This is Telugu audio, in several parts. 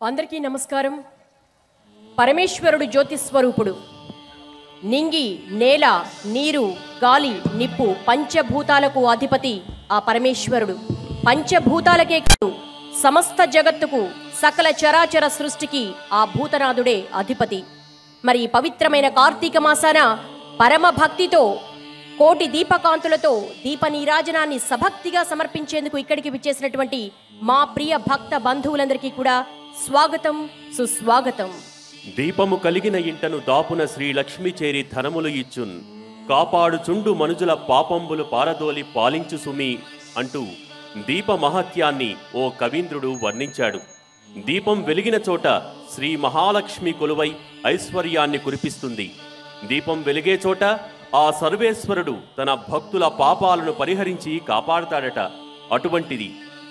అందరికీ నమస్కారం. పరమేశ్వరుడు జ్యోతిస్వరూపుడు. నింగి, నేల, నీరు, గాలి, నిప్పు పంచభూతాలకు అధిపతి ఆ పరమేశ్వరుడు. పంచభూతాలకే కాదు, సమస్త జగత్తుకు, సకల చరాచర సృష్టికి ఆ భూతనాథుడే అధిపతి. మరి పవిత్రమైన కార్తీక మాసాన పరమ భక్తితో కోటి దీపకాంతులతో దీప నీరాజనాన్ని సభక్తిగా సమర్పించేందుకు ఇక్కడికి విచ్చేసినటువంటి మా ప్రియ భక్త బంధువులందరికీ కూడా స్వాగతం, సుస్వాగతం. దీపము కలిగిన ఇంటను దాపున శ్రీ లక్ష్మి చేరి ధనములు ఇచ్చున్, కాపాడుచుండు మనుజుల పాపంబులు పారదోలి పాలించు సుమి అంటూ దీప మహత్యాన్ని ఓ కవీంద్రుడు వర్ణించాడు. దీపం వెలిగిన చోట శ్రీ మహాలక్ష్మి కొలువై ఐశ్వర్యాన్ని కురిపిస్తుంది. దీపం వెలిగే చోట ఆ సర్వేశ్వరుడు తన భక్తుల పాపాలను పరిహరించి కాపాడుతాడట. అటువంటిది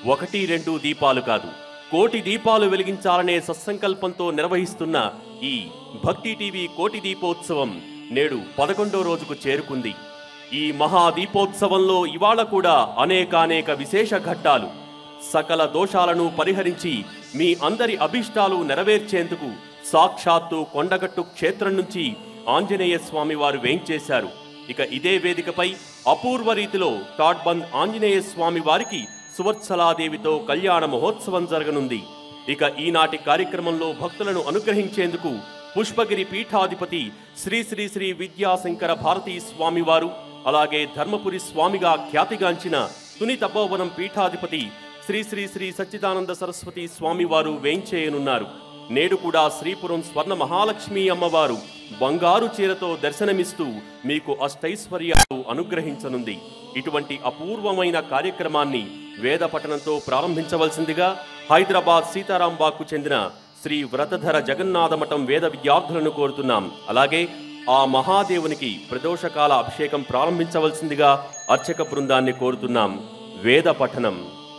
1-2 దీపాలు కాదు, కోటి దీపాలు వెలిగించాలనే సత్సంకల్పంతో నిర్వహిస్తున్న ఈ భక్తి టీవీ కోటి దీపోత్సవం నేడు 11వ రోజుకు చేరుకుంది. ఈ మహాదీపోత్సవంలో ఇవాళ కూడా అనేకానేక విశేష ఘట్టాలు. సకల దోషాలను పరిహరించి మీ అందరి అభిష్టాలు నెరవేర్చేందుకు సాక్షాత్తు కొండగట్టు క్షేత్రం నుంచి ఆంజనేయ స్వామి వారు వేంచేశారు. ఇక ఇదే వేదికపై అపూర్వ రీతిలో తాడ్బంద్ ఆంజనేయ స్వామి వారికి సువర్చలాదేవితో కళ్యాణ మహోత్సవం జరగనుంది. ఇక ఈనాటి కార్యక్రమంలో భక్తులను అనుగ్రహించేందుకు పుష్పగిరి పీఠాధిపతి శ్రీ శ్రీ శ్రీ విద్యాశంకర భారతీ స్వామివారు, అలాగే ధర్మపురి స్వామిగా ఖ్యాతిగాంచిన తుని తపోవనం పీఠాధిపతి శ్రీ శ్రీ శ్రీ సచ్చిదానంద సరస్వతి స్వామివారు వేంచేయనున్నారు. నేడు కూడా శ్రీపురం స్వర్ణ మహాలక్ష్మి అమ్మవారు బంగారు చీరతో దర్శనమిస్తూ మీకు అష్టైశ్వర్యాలు అనుగ్రహించనుంది. ఇటువంటి అపూర్వమైన కార్యక్రమాన్ని వేద పఠనంతో ప్రారంభించవలసిందిగా హైదరాబాద్ సీతారాంబాగ్కు చెందిన శ్రీ వ్రతధర జగన్నాథ మఠం వేద విద్యార్థులను కోరుతున్నాం. అలాగే ఆ మహాదేవునికి ప్రదోషకాల అభిషేకం ప్రారంభించవలసిందిగా అర్చక బృందాన్ని కోరుతున్నాం. వేద పఠనం.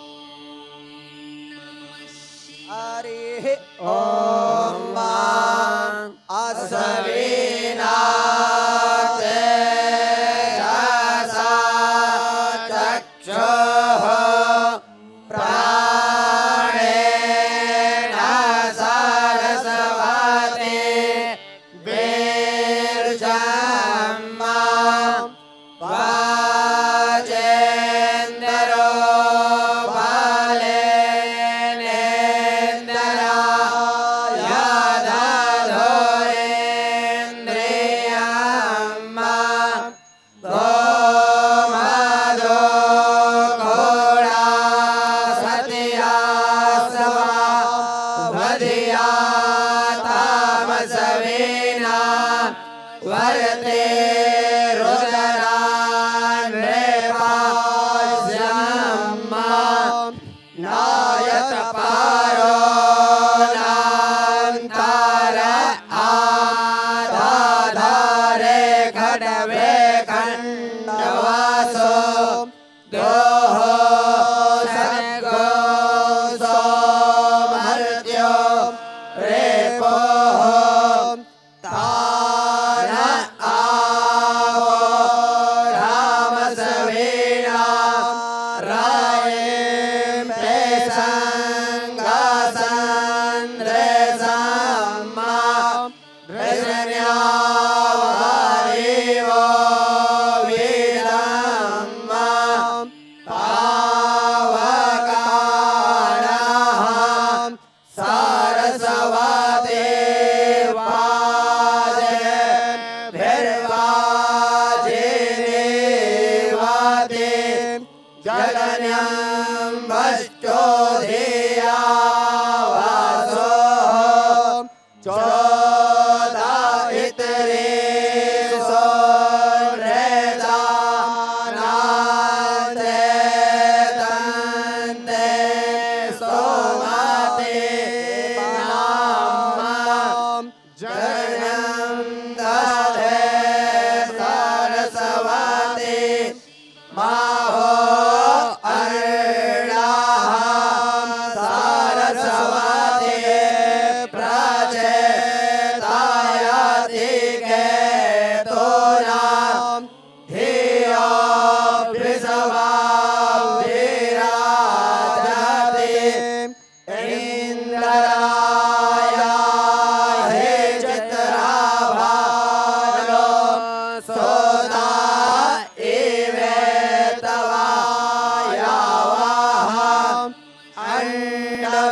ఓం అసవేనా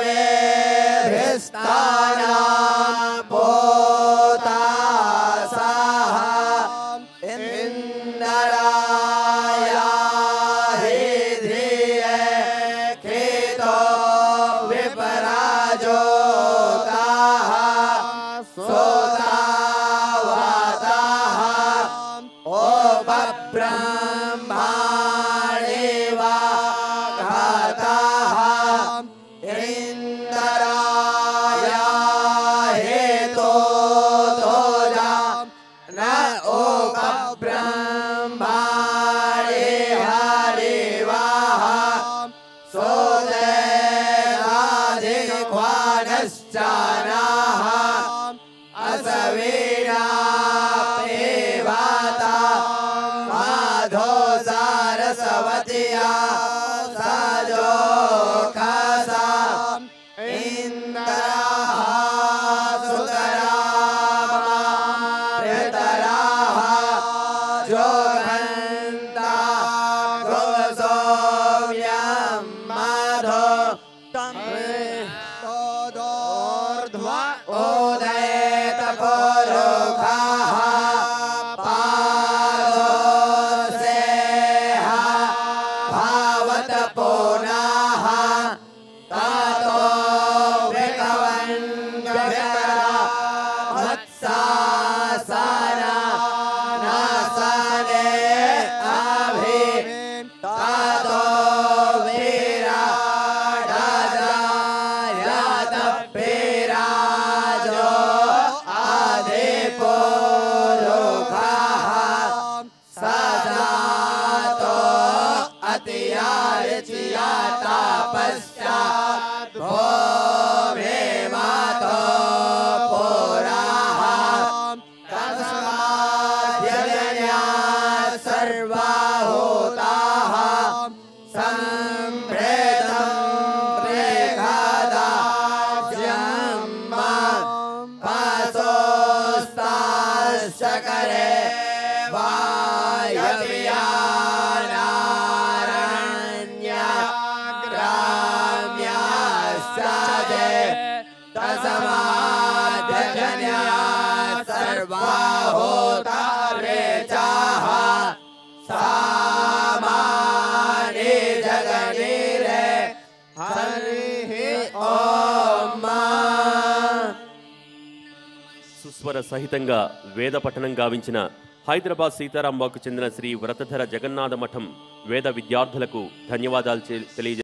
देभिस्तानां पोतासाः इंद्राय हि धिये केतो विपराजोताः सोतावताः उपब्रह्माणेवा घाताः इंद्राय हेतो तोजा न उपब्रह्माणे हरिवाः सोदेनाधिक्वानश्चानाः असवीरा पेवाता माधो सारस्वतिया साजो खासा इंद्राः सुतरामा प्रेतराः जोगन्ता गोसोम्यं माधो तोदोर्ध्वा उदयत पुरुखाः पादोसेह भावत पुनः तातो विकवन्गरा मत्सासना नासने अभि तातो वीरा राजायत पेराजो आदिपुरुखाः सजातो अतियार्चिया तापश्चात् भूमे मातो पुराः तस्माद्यजन्या सर्वाहूताः सम्भृतं प्रेघदाज्यं पासोस्ताश्चकरे वायव्यानारण्या ग्राम्याश्चादे तस्माद्यजन्या सर्वाहूता रेचाः सामानि जगनीरे हरिः ओम। సుస్వర సహితంగా వేద పఠనం గావించిన హైదరాబాద్ సీతారాంబాకు చెందిన శ్రీ వ్రతధర జగన్నాథ మఠం వేద విద్యార్థులకు ధన్యవాదాలు తెలియజేస్తారు.